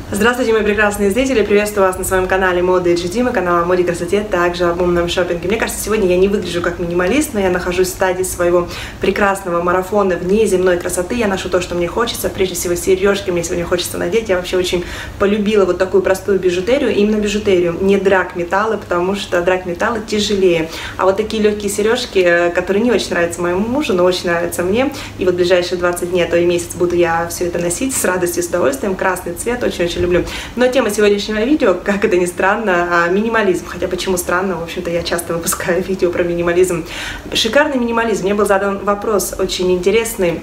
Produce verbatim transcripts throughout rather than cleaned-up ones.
Здравствуйте, мои прекрасные зрители! Приветствую вас на своем канале Мода и джи ди, канал о моде и красоте, также об умном шопинге. Мне кажется, сегодня я не выгляжу как минималист, но я нахожусь в стадии своего прекрасного марафона внеземной красоты. Я ношу то, что мне хочется, прежде всего сережки мне сегодня хочется надеть. Я вообще очень полюбила вот такую простую бижутерию, именно бижутерию, не драгметаллы, потому что драгметаллы тяжелее. А вот такие легкие сережки, которые не очень нравятся моему мужу, но очень нравятся мне. И вот в ближайшие двадцать дней, а то и месяц буду я все это носить с радостью, с удовольствием. Красный цвет, очень-очень люблю. Но тема сегодняшнего видео, как это ни странно, минимализм. Хотя почему странно, в общем-то, я часто выпускаю видео про минимализм. Шикарный минимализм. Мне был задан вопрос очень интересный.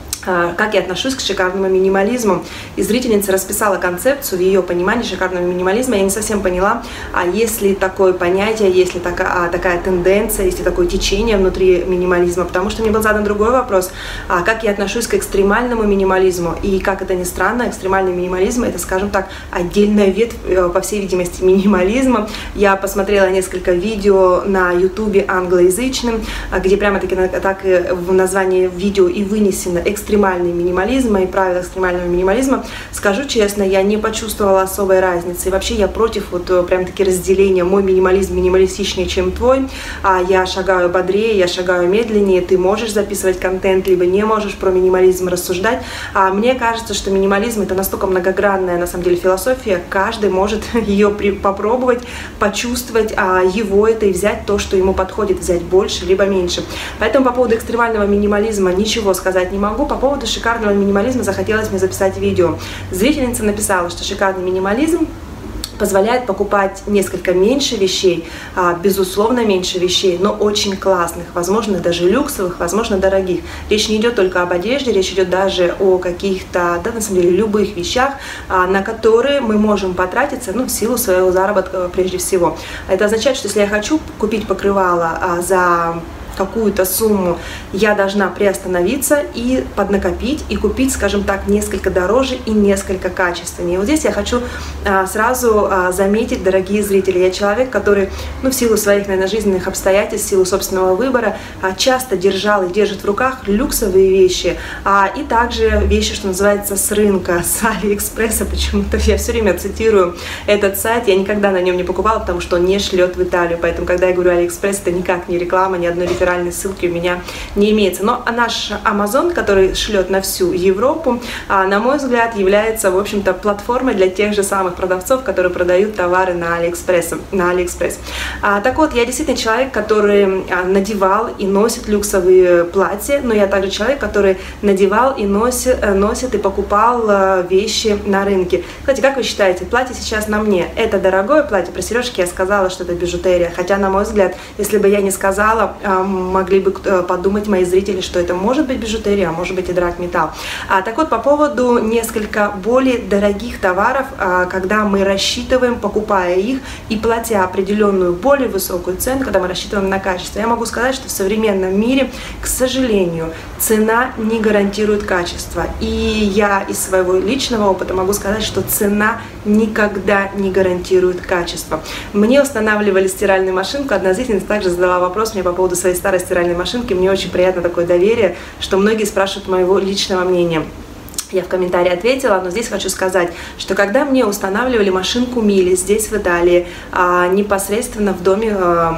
Как я отношусь к шикарному минимализму. И зрительница расписала концепцию в ее понимании шикарного минимализма. Я не совсем поняла, а есть ли такое понятие, есть ли такая, такая тенденция, есть ли такое течение внутри минимализма. Потому что мне был задан другой вопрос, а как я отношусь к экстремальному минимализму. И как это ни странно, экстремальный минимализм — это, скажем так, отдельная ветвь, по всей видимости, минимализма. Я посмотрела несколько видео на ютубе англоязычным, где прямо-таки так в названии видео и вынесено экстремальный экстремальный минимализм, мои правила экстремального минимализма. Скажу честно, я не почувствовала особой разницы. И вообще я против вот прям-таки разделения. Мой минимализм минималистичнее, чем твой. А я шагаю бодрее, я шагаю медленнее. Ты можешь записывать контент, либо не можешь про минимализм рассуждать. А мне кажется, что минимализм — это настолько многогранная, на самом деле, философия. Каждый может ее попробовать, почувствовать, а его это и взять то, что ему подходит, взять больше, либо меньше. Поэтому по поводу экстремального минимализма ничего сказать не могу. По По поводу шикарного минимализма захотелось мне записать видео. Зрительница написала, что шикарный минимализм позволяет покупать несколько меньше вещей, безусловно меньше вещей, но очень классных, возможно даже люксовых, возможно дорогих. Речь не идет только об одежде, речь идет даже о каких-то, да, на самом деле, любых вещах, на которые мы можем потратиться, ну, в силу своего заработка прежде всего. Это означает, что если я хочу купить покрывало за какую-то сумму, я должна приостановиться и поднакопить, и купить, скажем так, несколько дороже и несколько качественнее. И вот здесь я хочу а, сразу а, заметить, дорогие зрители, я человек, который, ну, в силу своих, наверное, жизненных обстоятельств, в силу собственного выбора, а, часто держал и держит в руках люксовые вещи, а, и также вещи, что называется, с рынка, с Алиэкспресса. Почему-то я все время цитирую этот сайт, я никогда на нем не покупала, потому что он не шлет в Италию, поэтому, когда я говорю Алиэкспресс, это никак не реклама, ни одной референции, ссылки у меня не имеется. Но наш Amazon, который шлет на всю Европу, на мой взгляд, является, в общем-то, платформой для тех же самых продавцов, которые продают товары на Алиэкспресс. На Алиэкспресс. Так вот, я действительно человек, который надевал и носит люксовые платья, но я также человек, который надевал и носит, носит и покупал вещи на рынке. Кстати, как вы считаете, платье сейчас на мне — это дорогое платье? Про сережки я сказала, что это бижутерия, хотя, на мой взгляд, если бы я не сказала, могли бы подумать мои зрители, что это может быть бижутерия, а может быть и драгметалл. А, так вот, по поводу несколько более дорогих товаров, а, когда мы рассчитываем, покупая их и платя определенную более высокую цену, когда мы рассчитываем на качество, я могу сказать, что в современном мире, к сожалению, цена не гарантирует качество. И я из своего личного опыта могу сказать, что цена никогда не гарантирует качество. Мне устанавливали стиральную машинку, одна зрительница также задала вопрос мне по поводу своей старой стиральной машинки. Мне очень приятно такое доверие, что многие спрашивают моего личного мнения. Я в комментарии ответила, но здесь хочу сказать, что когда мне устанавливали машинку Мили здесь, в Италии, непосредственно в доме,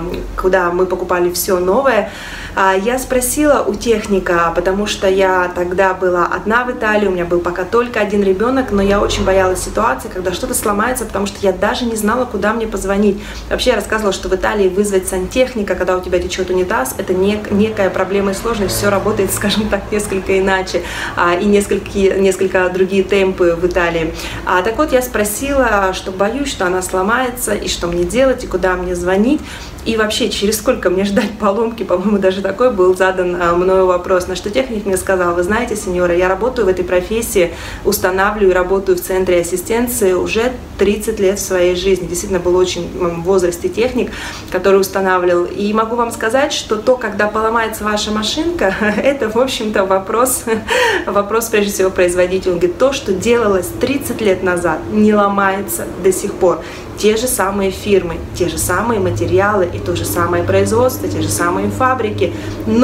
куда мы покупали все новое, я спросила у техника, потому что я тогда была одна в Италии, у меня был пока только один ребенок, но я очень боялась ситуации, когда что-то сломается, потому что я даже не знала, куда мне позвонить. Вообще я рассказывала, что в Италии вызвать сантехника, когда у тебя течет унитаз, это нек некая проблема и сложность, все работает, скажем так, несколько иначе, и несколько, несколько другие темпы в Италии. А, так вот, я спросила, что боюсь, что она сломается, и что мне делать, и куда мне звонить. И вообще, через сколько мне ждать поломки, по-моему, даже такой был задан а, мною вопрос. На что техник мне сказал: вы знаете, сеньора, я работаю в этой профессии, устанавливаю и работаю в центре ассистенции уже тридцать лет в своей жизни. Действительно, был очень в возрасте техник, который устанавливал. И могу вам сказать, что то, когда поломается ваша машинка, это, в общем-то, вопрос, вопрос, прежде всего, производителя. Он говорит, то, что делалось тридцать лет назад, не ломается до сих пор. Те же самые фирмы, те же самые материалы и то же самое производство, те же самые фабрики, но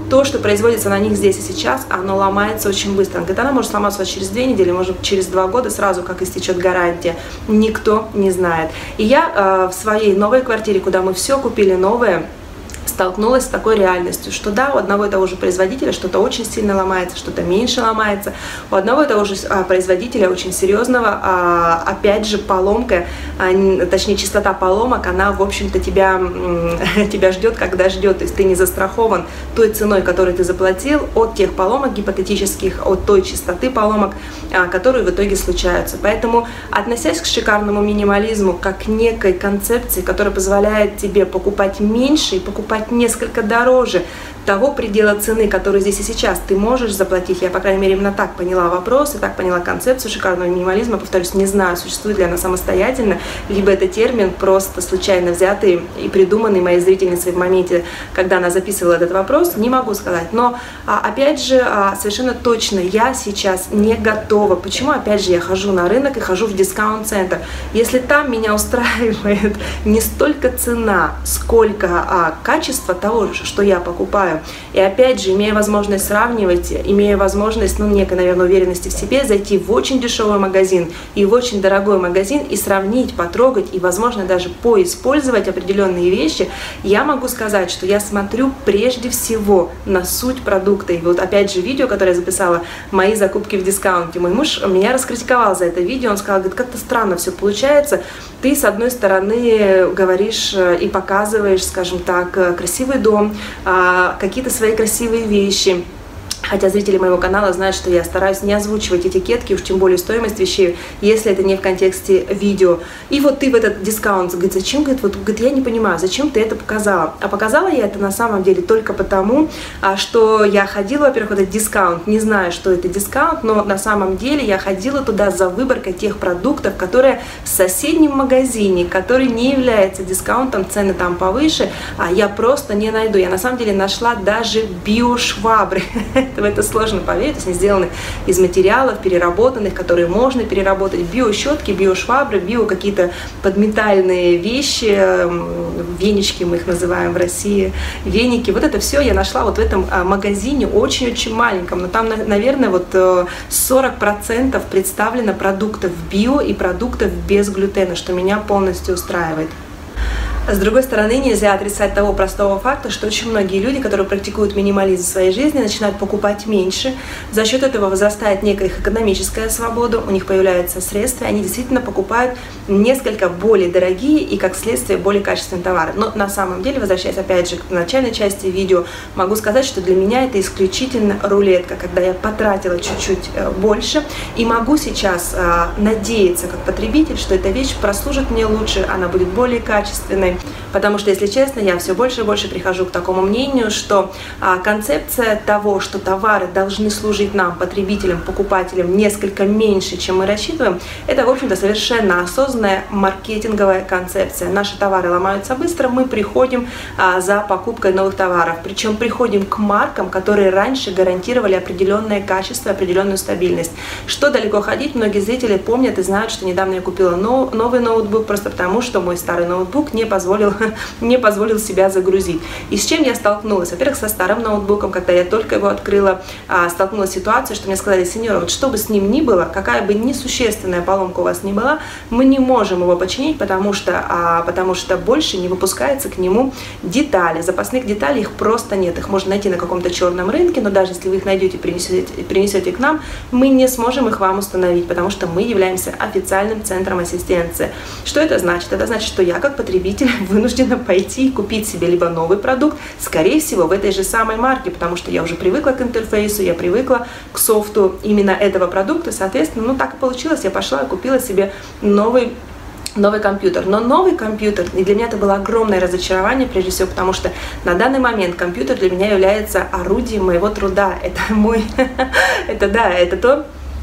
то, что производится на них здесь и сейчас, оно ломается очень быстро. Он говорит, она может сломаться через две недели, может через два года, сразу как истечет гарантия. Никто не знает. И я э, в своей новой квартире, куда мы все купили новое, столкнулась с такой реальностью, что да, у одного и того же производителя что-то очень сильно ломается, что-то меньше ломается, у одного и того же а, производителя очень серьезного, а, опять же, поломка, а, точнее, частота поломок, она, в общем-то, тебя, тебя ждет, когда ждет, то есть ты не застрахован той ценой, которую ты заплатил, от тех поломок гипотетических, от той частоты поломок, а, которые в итоге случаются. Поэтому, относясь к шикарному минимализму как к некой концепции, которая позволяет тебе покупать меньше и покупать несколько дороже того предела цены, который здесь и сейчас ты можешь заплатить. Я, по крайней мере, именно так поняла вопрос и так поняла концепцию шикарного минимализма. Повторюсь, не знаю, существует ли она самостоятельно, либо это термин просто случайно взятый и придуманный моей зрительницей в моменте, когда она записывала этот вопрос, не могу сказать. Но, опять же, совершенно точно я сейчас не готова. Почему, опять же, я хожу на рынок и хожу в дискаунт-центр? Если там меня устраивает не столько цена, сколько а, качество того, что я покупаю, и опять же, имея возможность сравнивать, имея возможность, ну, некой, наверное, уверенности в себе, зайти в очень дешевый магазин и в очень дорогой магазин и сравнить, потрогать и, возможно, даже поиспользовать определенные вещи, я могу сказать, что я смотрю прежде всего на суть продукта. И вот, опять же, видео, которое я записала, мои закупки в дискаунте, мой муж меня раскритиковал за это видео, он сказал, говорит, как-то странно все получается, ты, с одной стороны, говоришь и показываешь, скажем так, красивый дом, какие-то свои красивые вещи. Хотя зрители моего канала знают, что я стараюсь не озвучивать этикетки, уж тем более стоимость вещей, если это не в контексте видео. И вот ты в этот дискаунт, говорит, зачем, говорит, вот, говорит, я не понимаю, зачем ты это показала? А показала я это на самом деле только потому, что я ходила, во-первых, в этот дискаунт, не знаю, что это дискаунт, но на самом деле я ходила туда за выборкой тех продуктов, которые в соседнем магазине, который не является дискаунтом, цены там повыше, а я просто не найду. Я на самом деле нашла даже биошвабры. В это сложно поверить, то есть они сделаны из материалов переработанных, которые можно переработать, биощетки, биошвабры, био какие-то подметальные вещи, венички мы их называем в России, веники, вот это все я нашла вот в этом магазине очень-очень маленьком, но там, наверное, вот сорок процентов представлено продуктов био и продуктов без глютена, что меня полностью устраивает. С другой стороны, нельзя отрицать того простого факта, что очень многие люди, которые практикуют минимализм в своей жизни, начинают покупать меньше. За счет этого возрастает некая их экономическая свобода, у них появляются средства, и они действительно покупают несколько более дорогие и, как следствие, более качественные товары. Но на самом деле, возвращаясь опять же к начальной части видео, могу сказать, что для меня это исключительно рулетка, когда я потратила чуть-чуть больше и могу сейчас надеяться как потребитель, что эта вещь прослужит мне лучше, она будет более качественной. Потому что, если честно, я все больше и больше прихожу к такому мнению, что а, концепция того, что товары должны служить нам, потребителям, покупателям, несколько меньше, чем мы рассчитываем, это, в общем-то, совершенно осознанная маркетинговая концепция. Наши товары ломаются быстро, мы приходим а, за покупкой новых товаров. Причем приходим к маркам, которые раньше гарантировали определенное качество, определенную стабильность. Что далеко ходить, многие зрители помнят и знают, что недавно я купила нов, новый ноутбук, просто потому, что мой старый ноутбук не позволил Позволил, не позволил себя загрузить. И с чем я столкнулась? Во-первых, со старым ноутбуком, когда я только его открыла, столкнулась с ситуацией, что мне сказали, сеньора, вот что бы с ним ни было, какая бы несущественная поломка у вас ни была, мы не можем его починить, потому что, а, потому что больше не выпускается к нему детали. Запасных деталей их просто нет. Их можно найти на каком-то черном рынке, но даже если вы их найдете и принесете, принесете к нам, мы не сможем их вам установить, потому что мы являемся официальным центром ассистенции. Что это значит? Это значит, что я как потребитель вынуждена пойти и купить себе либо новый продукт, скорее всего, в этой же самой марке, потому что я уже привыкла к интерфейсу, я привыкла к софту именно этого продукта, соответственно, ну так и получилось, я пошла и купила себе новый новый компьютер. Но новый компьютер, и для меня это было огромное разочарование, прежде всего, потому что на данный момент компьютер для меня является орудием моего труда, это мой, это да, это то,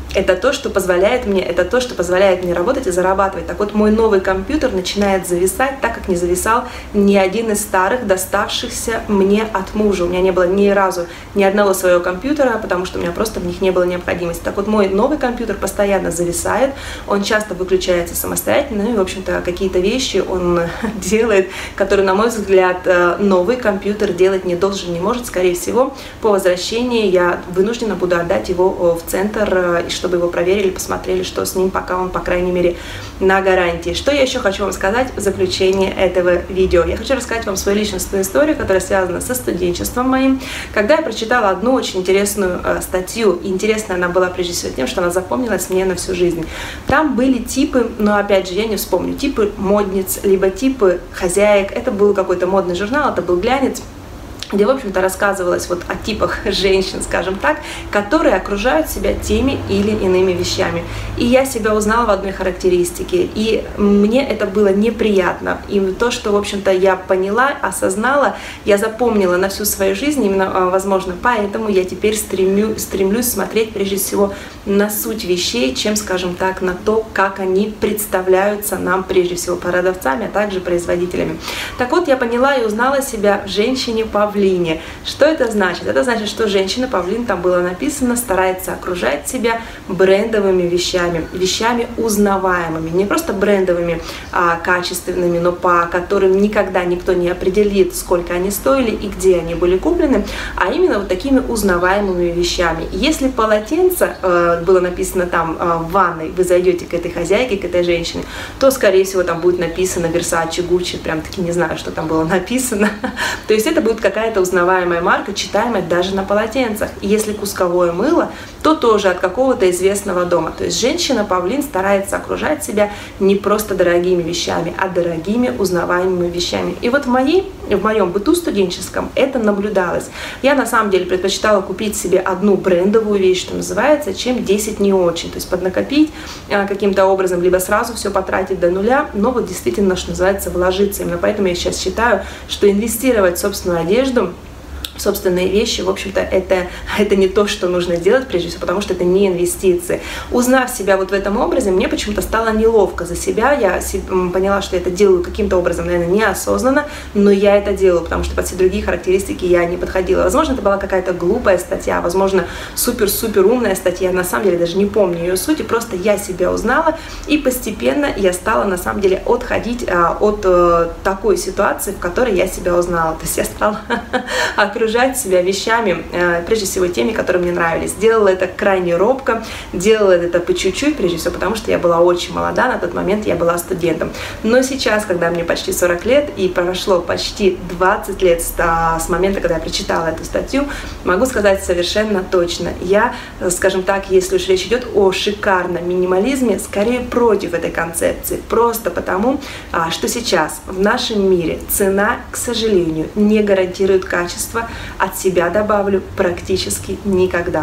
Это то, что позволяет мне, это то, что позволяет мне работать и зарабатывать. Так вот, мой новый компьютер начинает зависать, так как не зависал ни один из старых, доставшихся мне от мужа. У меня не было ни разу ни одного своего компьютера, потому что у меня просто в них не было необходимости. Так вот, мой новый компьютер постоянно зависает, он часто выключается самостоятельно, ну и, в общем-то, какие-то вещи он делает, которые, на мой взгляд, новый компьютер делать не должен, не может. Скорее всего, по возвращении я вынуждена буду отдать его в центр, чтобы его проверили, посмотрели, что с ним, пока он, по крайней мере, на гарантии. Что я еще хочу вам сказать в заключение этого видео? Я хочу рассказать вам свою личностную историю, которая связана со студенчеством моим. Когда я прочитала одну очень интересную э, статью, и интересная она была прежде всего тем, что она запомнилась мне на всю жизнь. Там были типы, но опять же я не вспомню, типы модниц, либо типы хозяек. Это был какой-то модный журнал, это был глянец, где, в общем-то, рассказывалось вот о типах женщин, скажем так, которые окружают себя теми или иными вещами. И я себя узнала в одной характеристике, и мне это было неприятно. И то, что, в общем-то, я поняла, осознала, я запомнила на всю свою жизнь, именно, возможно, поэтому я теперь стремлю, стремлюсь смотреть, прежде всего, на суть вещей, чем, скажем так, на то, как они представляются нам, прежде всего, продавцами, а также производителями. Так вот, я поняла и узнала себя в женщине-павлине. Что это значит? Это значит, что женщина-павлин, там было написано, старается окружать себя брендовыми вещами, вещами узнаваемыми, не просто брендовыми, а качественными, но по которым никогда никто не определит, сколько они стоили и где они были куплены, а именно вот такими узнаваемыми вещами. Если полотенце, э, было написано там э, в ванной, вы зайдете к этой хозяйке, к этой женщине, то, скорее всего, там будет написано Versace, Gucci, прям таки не знаю, что там было написано. То есть это будет какая-то это узнаваемая марка, читаемая даже на полотенцах. И если кусковое мыло, то тоже от какого-то известного дома. То есть женщина-павлин старается окружать себя не просто дорогими вещами, а дорогими узнаваемыми вещами. И вот в, моей, в моем быту студенческом это наблюдалось. Я на самом деле предпочитала купить себе одну брендовую вещь, что называется, чем десять не очень. То есть поднакопить каким-то образом, либо сразу все потратить до нуля, но вот действительно, что называется, вложиться. Именно поэтому я сейчас считаю, что инвестировать в собственную одежду, собственные вещи, в общем-то, это, это не то, что нужно делать, прежде всего, потому что это не инвестиции. Узнав себя вот в этом образе, мне почему-то стало неловко за себя. Я поняла, что я это делаю каким-то образом, наверное, неосознанно, но я это делаю, потому что под все другие характеристики я не подходила. Возможно, это была какая-то глупая статья, возможно, супер-супер умная статья, на самом деле даже не помню ее сути, просто я себя узнала, и постепенно я стала, на самом деле, отходить а, от а, такой ситуации, в которой я себя узнала. То есть я стала окружать себя вещами, прежде всего теми, которые мне нравились. Делала это крайне робко, делала это по чуть-чуть, прежде всего потому, что я была очень молода, на тот момент я была студентом. Но сейчас, когда мне почти сорок лет и прошло почти двадцать лет с, с момента, когда я прочитала эту статью, могу сказать совершенно точно. Я, скажем так, если уж речь идет о шикарном минимализме, скорее против этой концепции. Просто потому, что сейчас в нашем мире цена, к сожалению, не гарантирует качество. От себя добавлю практически никогда.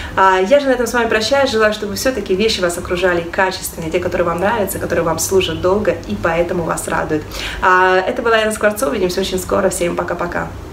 Я же на этом с вами прощаюсь. Желаю, чтобы все-таки вещи вас окружали качественные, те, которые вам нравятся, которые вам служат долго и поэтому вас радуют. Это была Яна Скворцова. Увидимся очень скоро. Всем пока-пока.